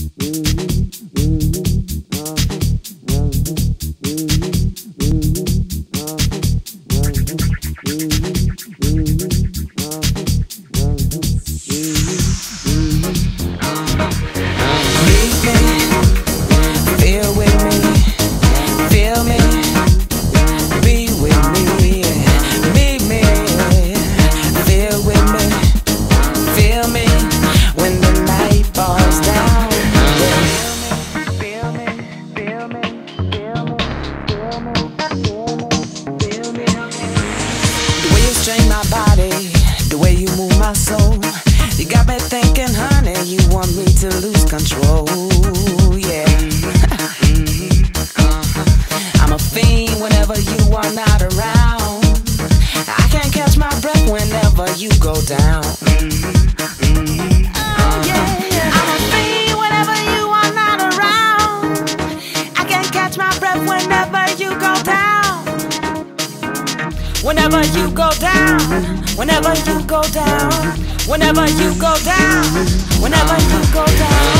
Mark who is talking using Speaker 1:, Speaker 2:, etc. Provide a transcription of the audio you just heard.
Speaker 1: To lose control, yeah. I'm a fiend whenever you are not around. I can't catch my breath whenever you go down. I'm a fiend whenever you are not around. I can't catch my breath whenever you go down. Whenever you go down, whenever you go down, whenever you go down, whenever you go down.